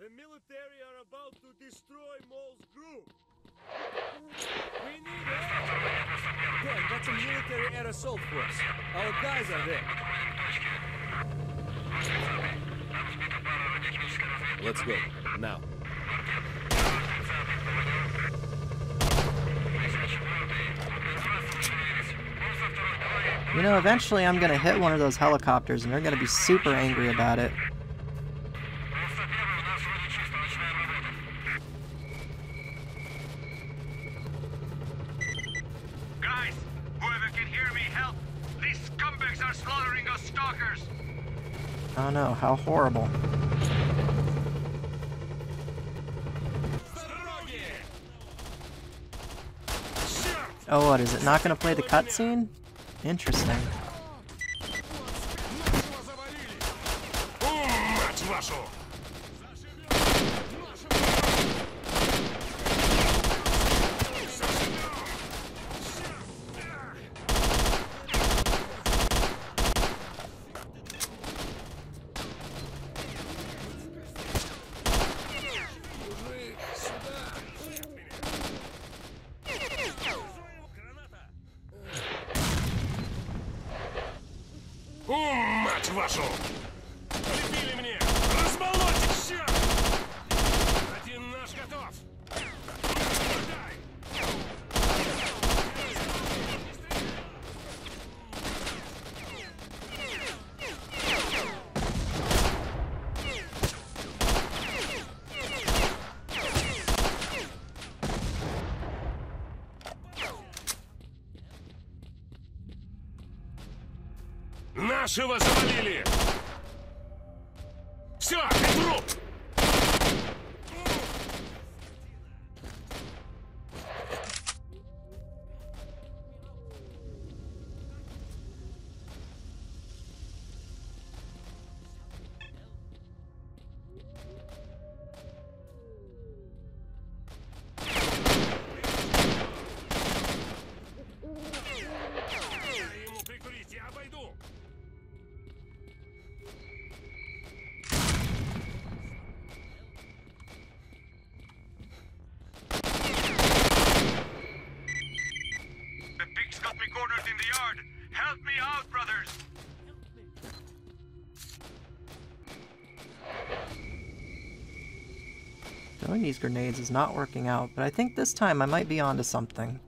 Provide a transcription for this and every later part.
The military are about to destroy Mole's group. We need help. Damn, that's a military air assault force. Our guys are there. Let's go, now. You know, eventually I'm gonna hit one of those helicopters and they're gonna be super angry about it. Guys, whoever can hear me, help! These scumbags are slaughtering us stalkers! Oh no, how horrible. Oh, what, is it not gonna play the cutscene? Interesting. Мать вашу! Прибили мне! Разболоть их все! Один наш готов! Нашего завалили! Все, труп! Ему прикурить, я обойду! The pigs got me cornered in the yard. Help me out, brothers. Throwing these grenades is not working out, but I think this time I might be onto something.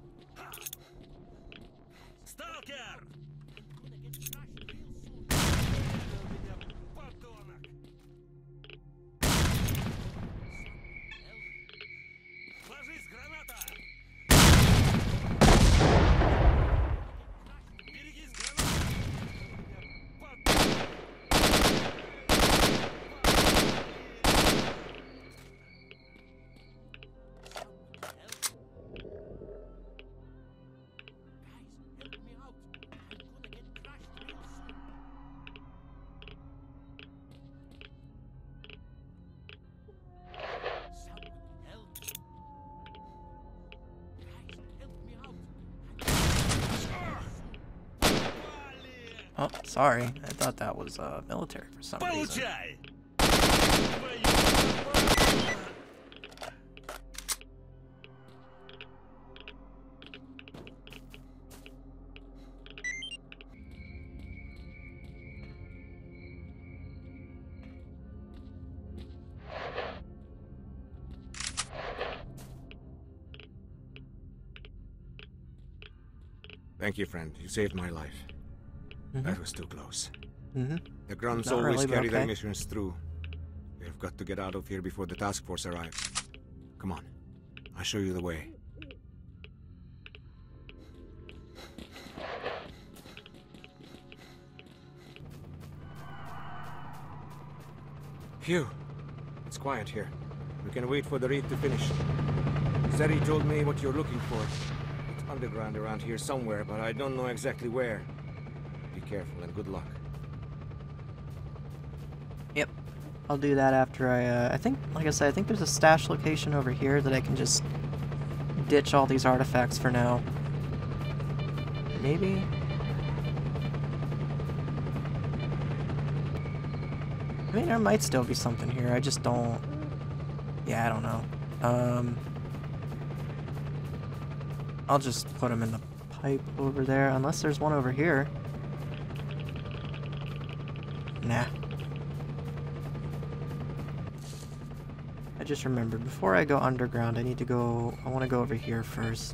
Stalker! Ложись, граната! Берегись, Oh, sorry. I thought that was military for some reason. Получай! Thank you, friend. You saved my life. That was too close. The Grunts Not always really, but carry their okay. missions through. We've got to get out of here before the task force arrives. Come on. I'll show you the way. Phew. It's quiet here. We can wait for the raid to finish. Zeri told me what you're looking for. It's underground around here somewhere, but I don't know exactly where. Be careful and good luck. Yep. I'll do that after I think, like I said, I think there's a stash location over here that I can just ditch all these artifacts for now. Maybe? I mean, there might still be something here, I just don't Yeah, I don't know. I'll just put them in the pipe over there, unless there's one over here. Nah. I just remembered, before I go underground, I want to go over here first.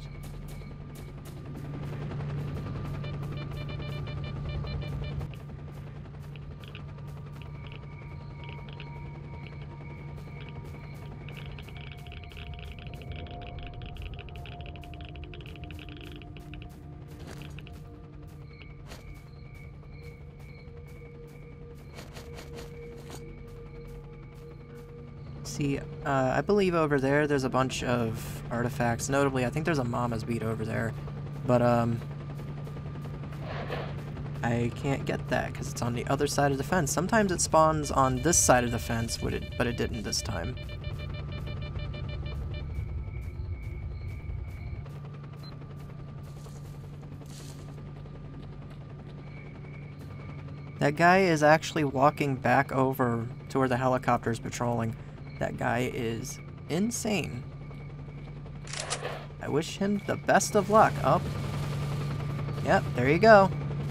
See, I believe over there's a bunch of artifacts. Notably, I think there's a Mama's Beat over there. But, I can't get that because it's on the other side of the fence. Sometimes it spawns on this side of the fence, but it didn't this time. That guy is actually walking back over to where the helicopter is patrolling. That guy is insane. I wish him the best of luck. Oh. Yep, there you go.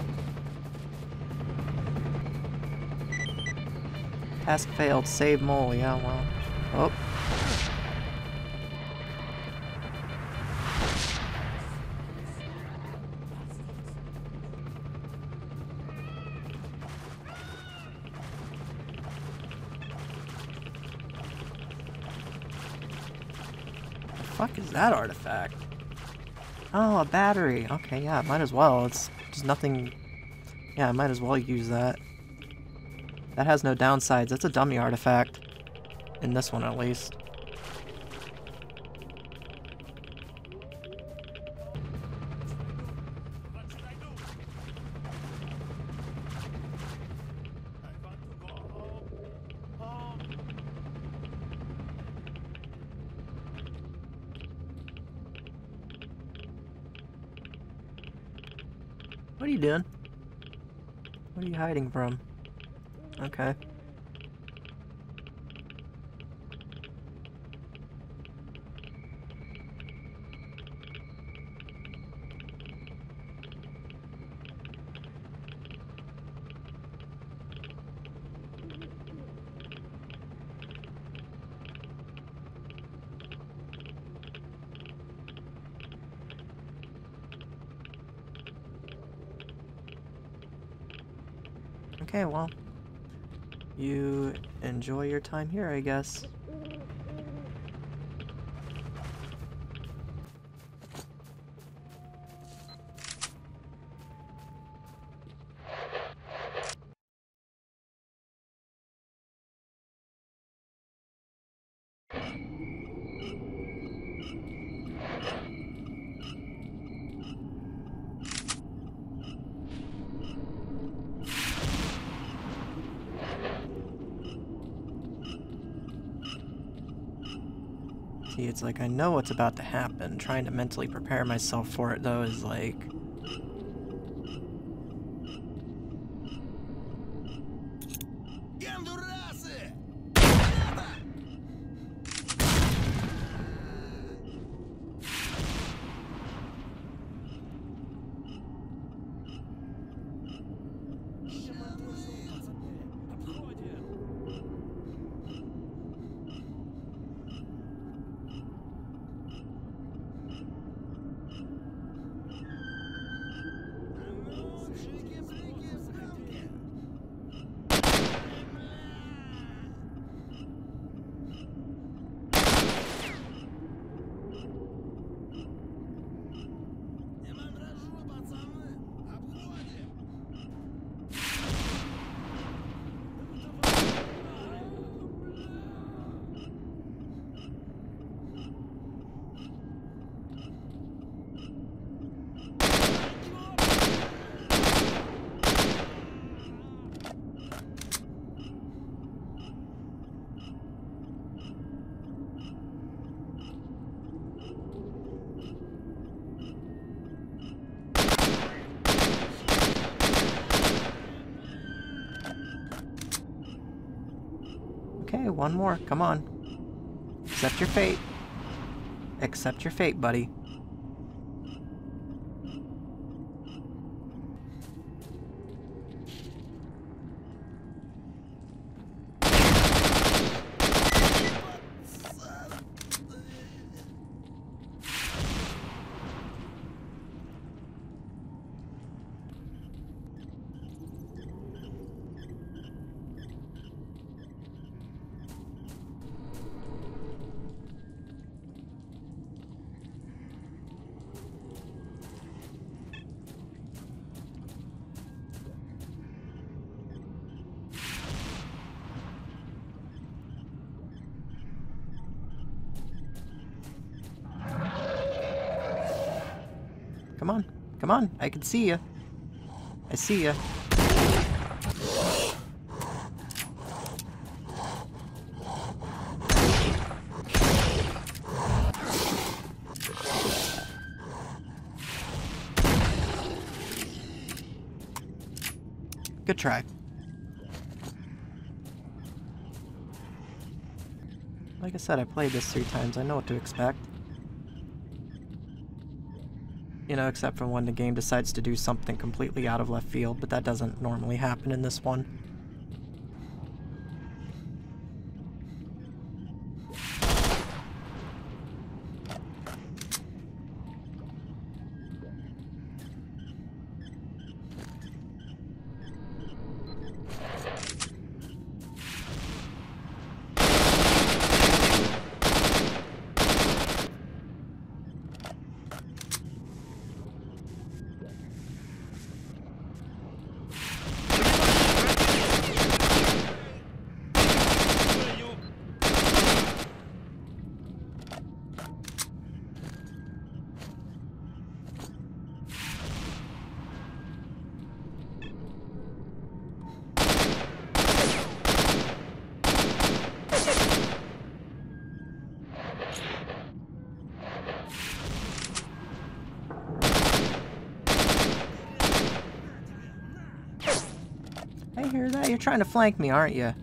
Task failed. Save mole. Yeah, well. Oh. Fuck is that artifact? Oh, a battery. Okay, yeah, might as well. It's just nothing. Yeah, I might as well use that. That has no downsides. That's a dummy artifact. In this one, at least. What should I do? I want to go home. Home. What are you doing? What are you hiding from? Okay. Okay, well, you enjoy your time here, I guess. See, it's like I know what's about to happen. Trying to mentally prepare myself for it, though, is like... Okay, one more. Come on. Accept your fate. Accept your fate, buddy. Come on. Come on. I can see you. I see you. Good try. Like I said, I played this 3 times. I know what to expect. You know, except for when the game decides to do something completely out of left field, but that doesn't normally happen in this one. I hear that. You're trying to flank me, aren't you?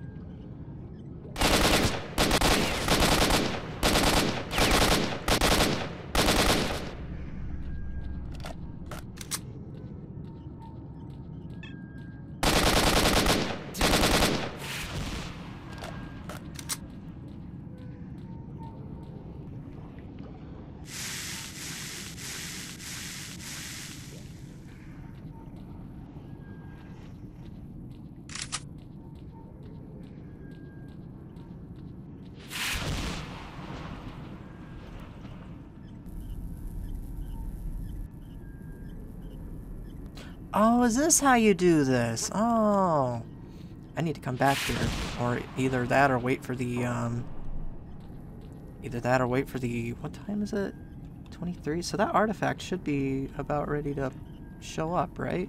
Oh, is this how you do this? Oh. I need to come back here. Or either that or wait for the, Either that or wait for the... What time is it? 23? So that artifact should be about ready to show up, right?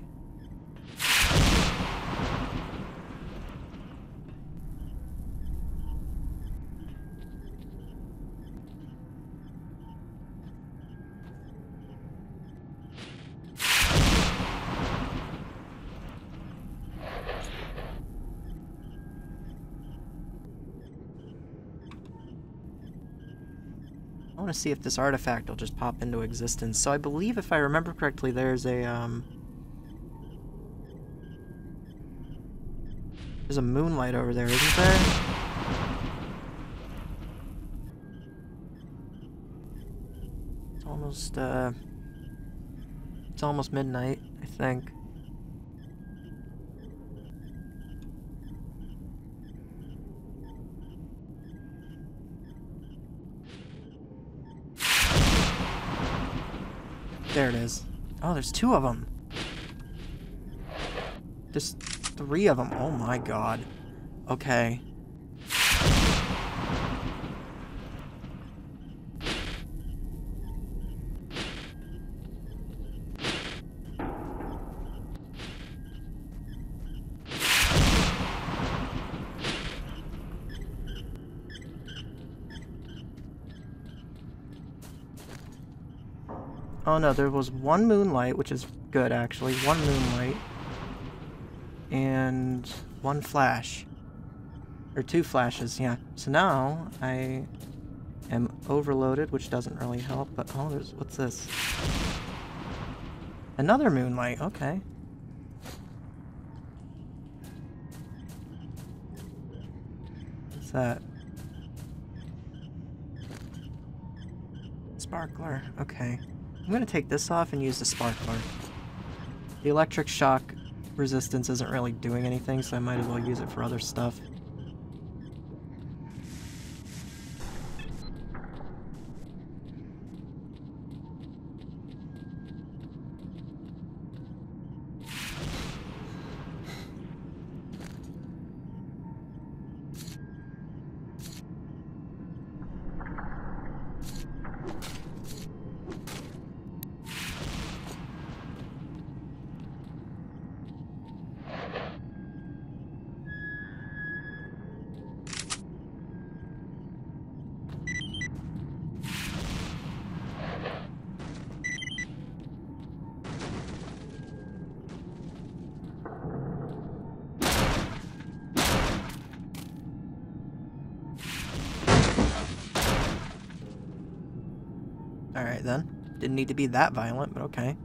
I want to see if this artifact will just pop into existence. So I believe, if I remember correctly, there's a moonlight over there, isn't there? It's almost midnight, I think. There it is. Oh, there's 2 of them. There's 3 of them. Oh my god. Okay. Oh no, there was 1 moonlight, which is good actually. 1 moonlight. And 1 flash. Or 2 flashes, yeah. So now, am overloaded, which doesn't really help, but oh, there's, what's this? Another moonlight, okay. What's that? Sparkler, okay. I'm gonna take this off and use the sparkler. The electric shock resistance isn't really doing anything, so I might as well use it for other stuff. Alright then. Didn't need to be that violent, but okay.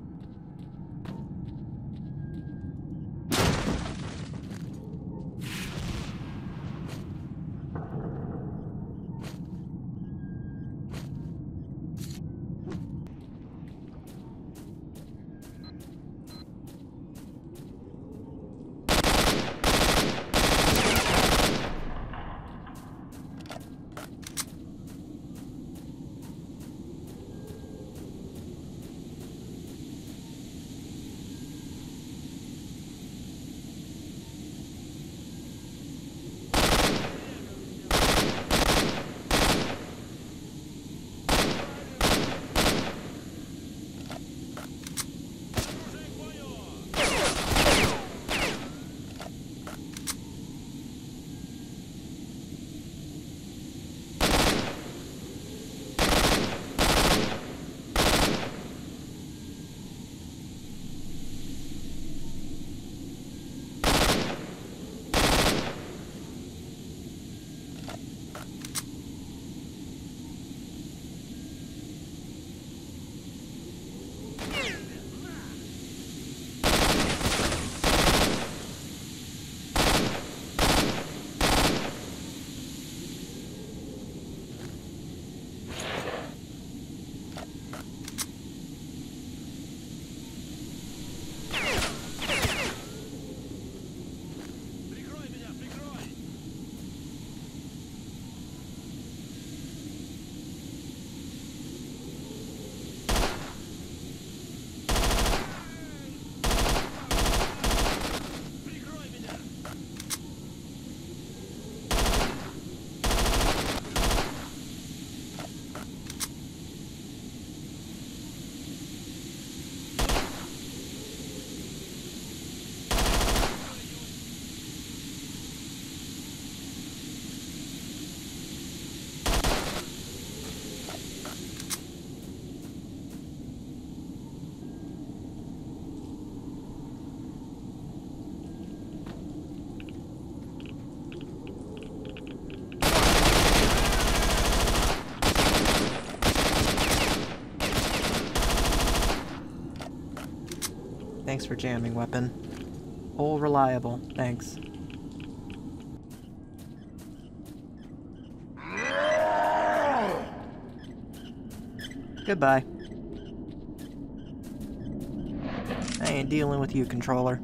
Thanks for jamming, weapon. Whole reliable. Thanks. Goodbye. I ain't dealing with you, controller.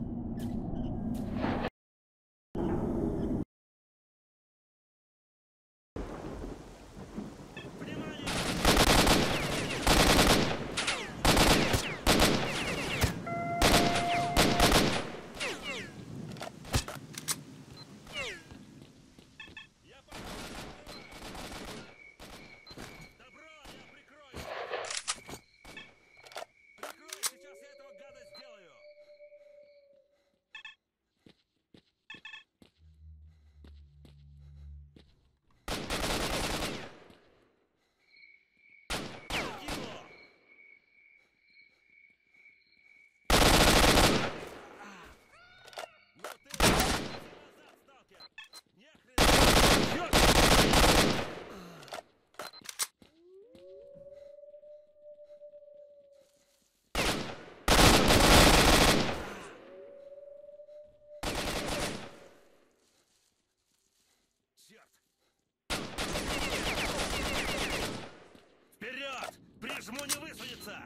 Нажму не высунется!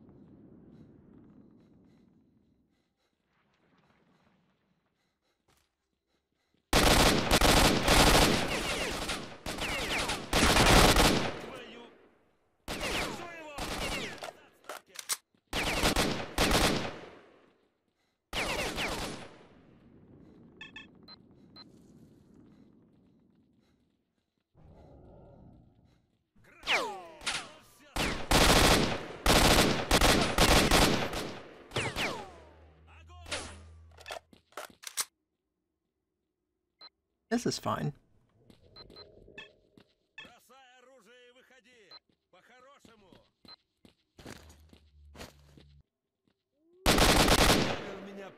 Твою... Что его? This is fine. Бросай оружие и выходи! По-хорошему! Меня...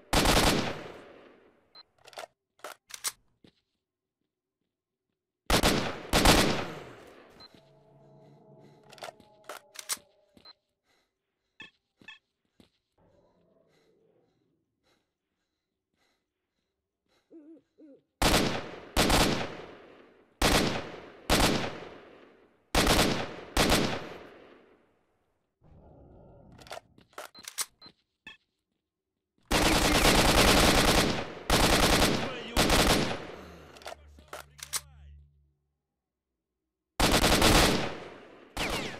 Твою... Пошел, прикрывай!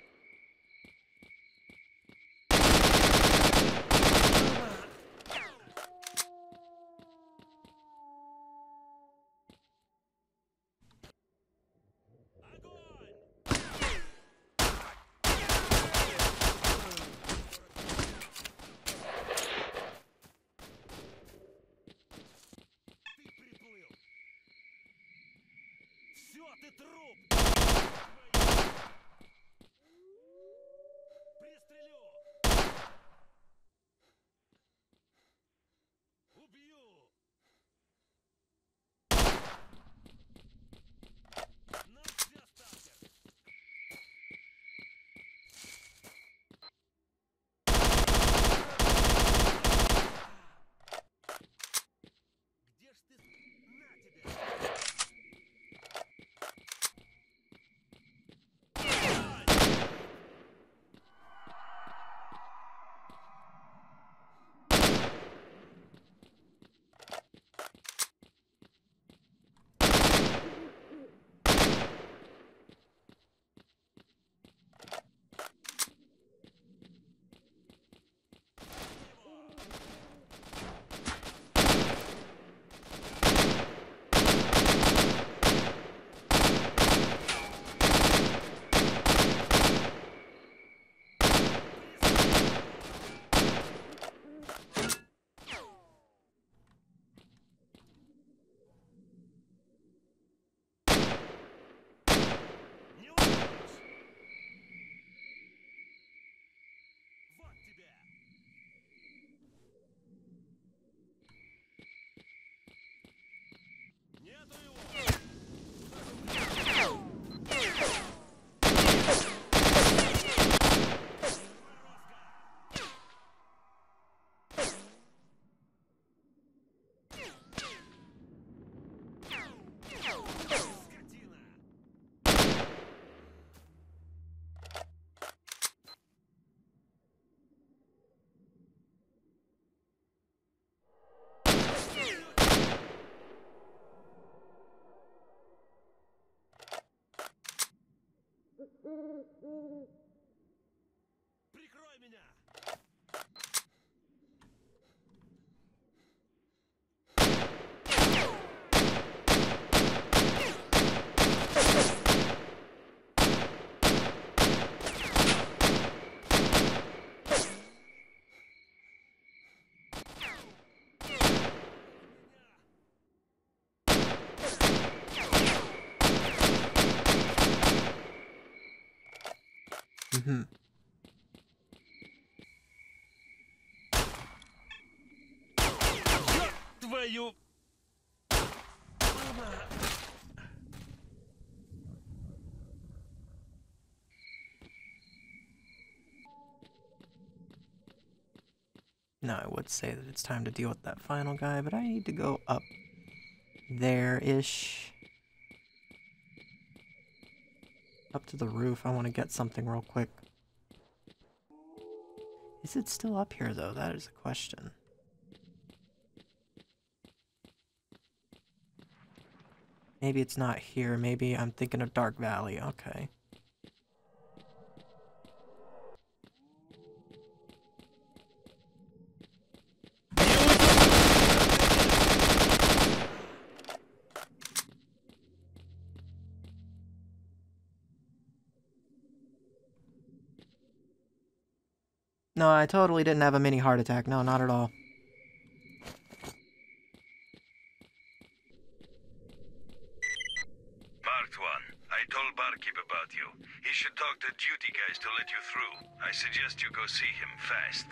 Огонь! Ты приплыл! Все, ты труп! Пристрелю! Убью! Ну все, сталкер! Где ж ты? На тебе! Не уйдешь! Вот тебе! Нету его! Скотина! Прикрой меня! Mm-hmm. Твою... Now I would say that it's time to deal with that final guy, but I need to go up there-ish. Up to the roof. I want to get something real quick. Is it still up here, though? That is a question. Maybe it's not here. Maybe I'm thinking of Dark Valley. Okay. No, I totally didn't have a mini heart attack. No, not at all. Marked one. I told Barkeep about you. He should talk to duty guys to let you through. I suggest you go see him fast.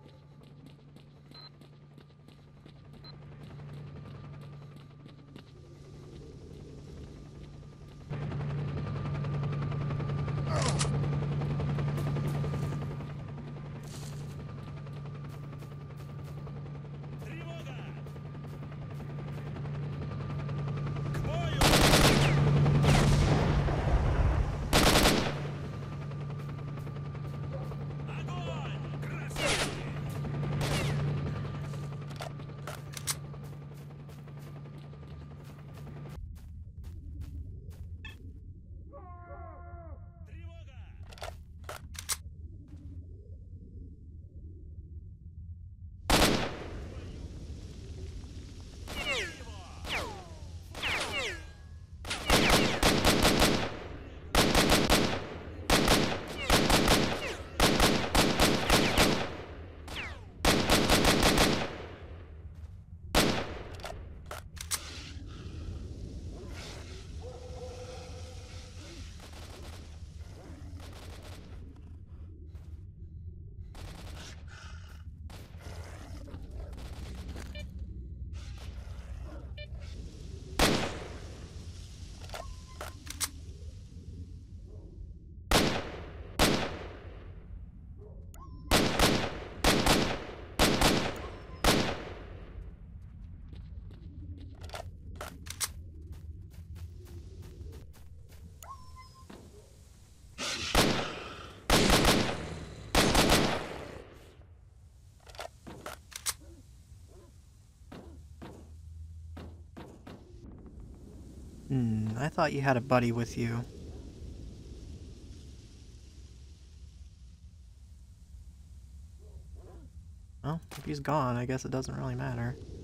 I thought you had a buddy with you. Well, if he's gone, I guess it doesn't really matter.